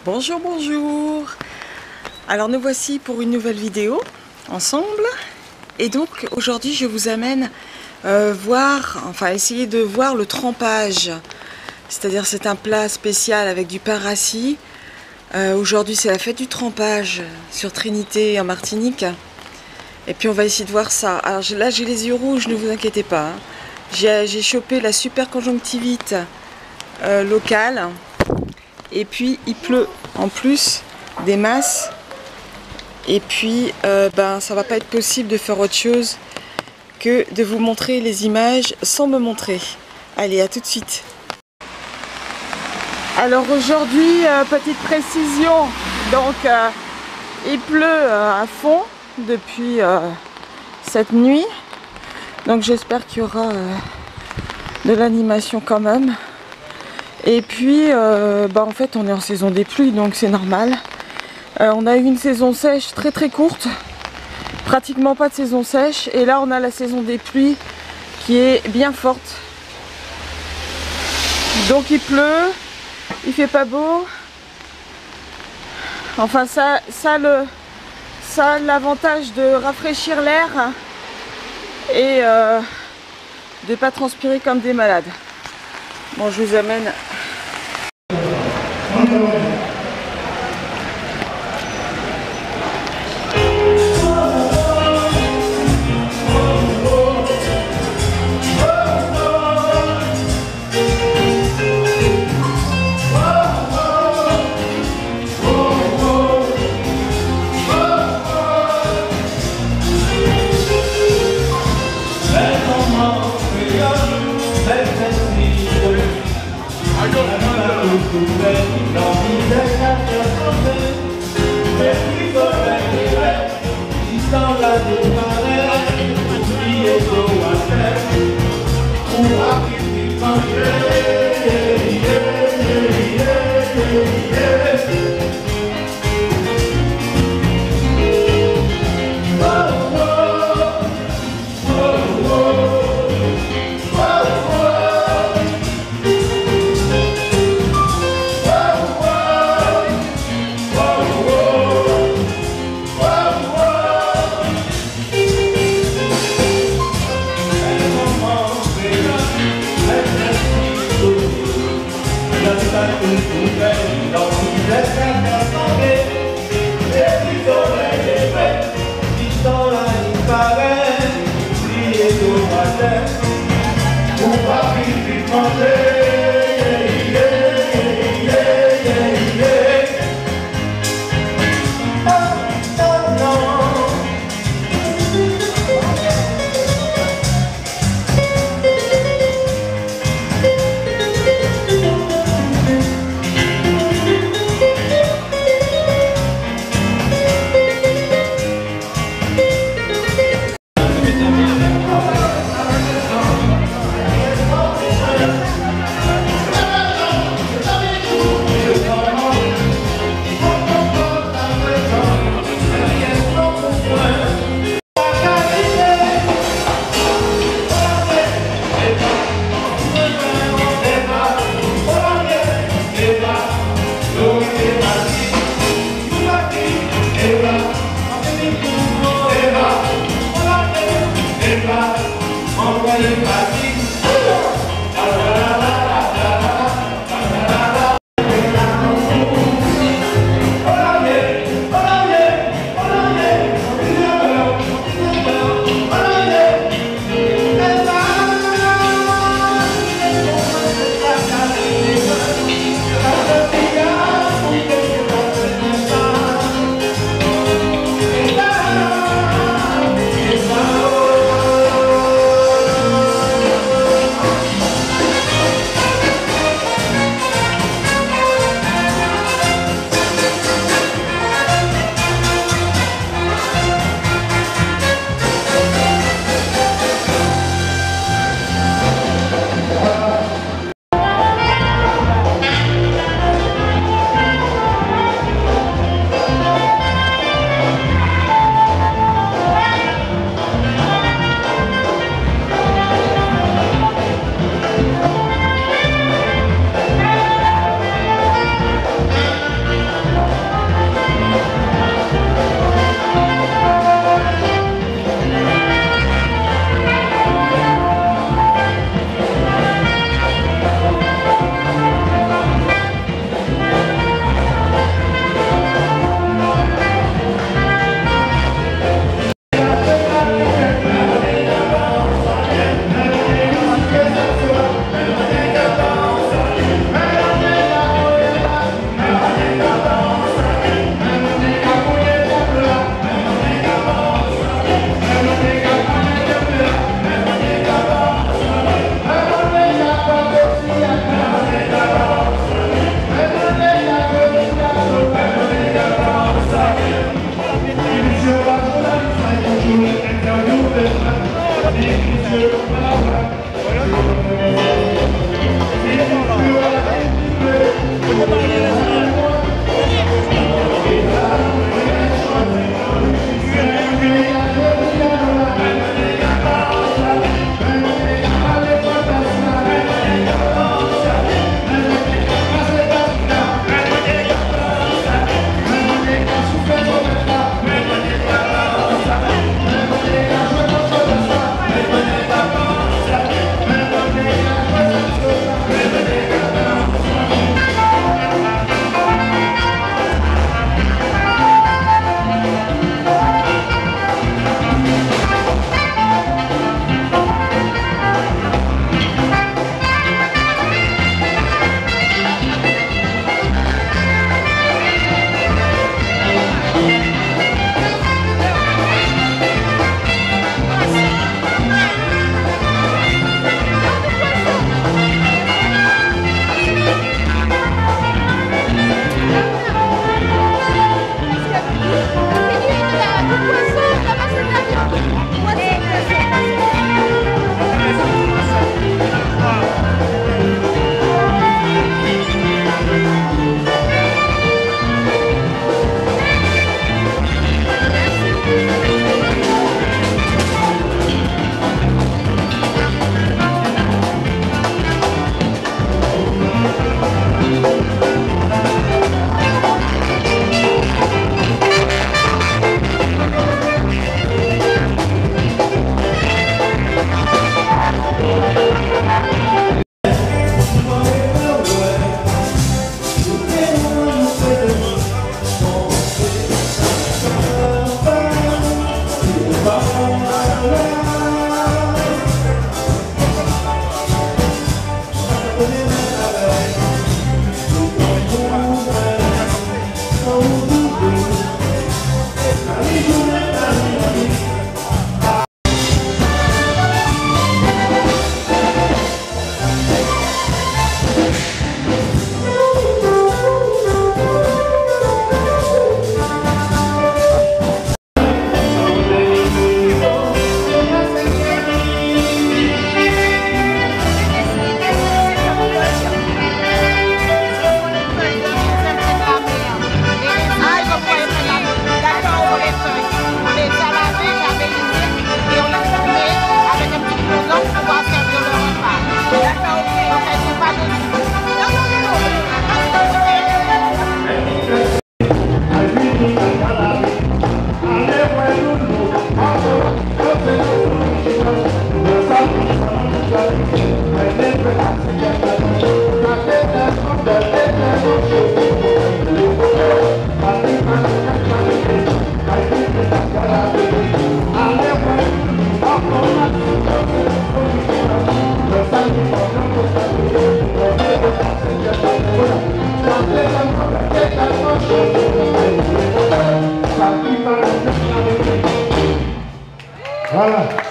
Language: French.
Bonjour, bonjour. Alors nous voici pour une nouvelle vidéo ensemble. Et donc aujourd'hui je vous amène essayer de voir le trempage. C'est-à-dire c'est un plat spécial avec du pain rassis. Aujourd'hui c'est la fête du trempage sur Trinité en Martinique. Et puis on va essayer de voir ça. Alors là j'ai les yeux rouges, ne vous inquiétez pas. J'ai chopé la super conjonctivite locale. Et puis il pleut en plus des masses. Et puis ça va pas être possible de faire autre chose que de vous montrer les images sans me montrer. Allez, à tout de suite. Alors aujourd'hui, petite précision, donc il pleut à fond depuis cette nuit. Donc j'espère qu'il y aura de l'animation quand même. Et puis en fait on est en saison des pluies, donc c'est normal. On a eu une saison sèche très courte, pratiquement pas de saison sèche, et là on a la saison des pluies qui est bien forte. Donc il pleut, il fait pas beau. Enfin ça a l'avantage de rafraîchir l'air et de pas transpirer comme des malades. Bon, je vous amène. Voilà.